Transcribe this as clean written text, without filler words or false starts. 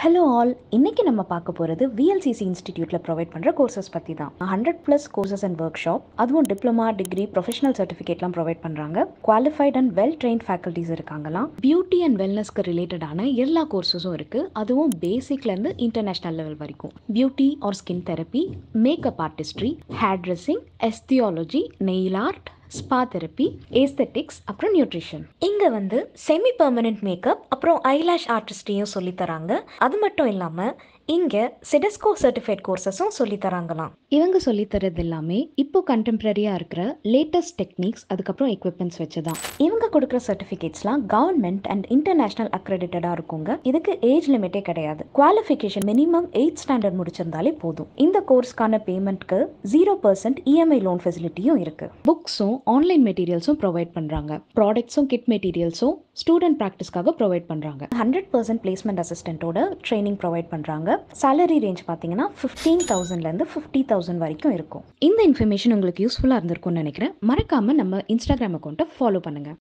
Hello all, இன்னைக்கு நம்ம பார்க்க போகிறது VLCC இன்ஸ்டிடியூட்டில் ப்ரொவைட் பண்ணுற கோர்சஸ் பற்றி தான். 100+ கோர்சஸ் அண்ட் ஒர்க் ஷாப், அதுவும் டிப்ளமா, டிகிரி, ப்ரொஃபஷனல் சர்டிஃபிகேட்லாம் ப்ரொவைட் பண்ணுறாங்க. Qualified and well trained faculties இருக்காங்களாம். பியூட்டி அண்ட் வெல்னஸ்க்கு ரிலேட்டடான எல்லா கோர்சஸும் இருக்குது. அதுவும் பேசிக்லேருந்து இன்டர்நேஷ்னல் லெவல் வரைக்கும். Beauty or skin therapy, makeup artistry, hair dressing, esthiology, nail art, spa therapy, aesthetics, அப்புறம் நியூட்ரிஷன். இங்கே வந்து செமி பெர்மனன்ட் மேக்கப் அப்புறம் ஐலாஷ் ஆர்டிஸ்டையும் சொல்லித்தராங்க. அது மட்டும் இல்லாமல் இங்கே சிடெஸ்கோ சர்டிஃபைட் கோர்சஸும் சொல்லித்தராங்களாம். இவங்க சொல்லித்தரது எல்லாமே இப்போ கண்டெம்பரரியாக இருக்கிற லேட்டஸ்ட் டெக்னிக்ஸ், அதுக்கப்புறம் எக்யூப்மெண்ட்ஸ் வச்சு தான். இவங்க கொடுக்குற சர்டிஃபிகேட்ஸ்லாம் கவர்மெண்ட் அண்ட் இன்டர்நேஷ்னல் அக்ரெடிட்டடாக இருக்குங்க. இதுக்கு ஏஜ் லிமிட்டே கிடையாது. குவாலிஃபிகேஷன் மினிமம் 8th ஸ்டாண்டர்ட் முடிச்சிருந்தாலே போதும். இந்த கோர்ஸ்க்கான பேமெண்ட்க்கு 0% EMI லோன் ஃபெசிலிட்டியும் இருக்குது. புக்ஸும் ஆன்லைன் மெட்டீரியல்ஸும் ப்ரொவைட் பண்ணுறாங்க. ப்ராடக்ட்ஸும் கிட் மெட்டீரியல்ஸும் ஸ்டூடெண்ட் ப்ராக்டிஸ்க்காக ப்ரொவைட் பண்ணுறாங்க. 100% பிளேஸ்மெண்ட் அசிஸ்டன்ட்டோட ட்ரைனிங் ப்ரொவைட் பண்ணுறாங்க. சேலரி ரேஞ்ச் பார்த்தீங்கன்னா 15,000லேருந்து 50,000 வரைக்கும் இருக்கும். இந்த இன்ஃபர்மேஷன் உங்களுக்கு யூஸ்ஃபுல்லாக இருந்திருக்கும்னு நினைக்கிறேன். மறக்காமல் நம்ம இன்ஸ்டாகிராம் அக்கௌண்ட்டை ஃபாலோ பண்ணுங்கள்.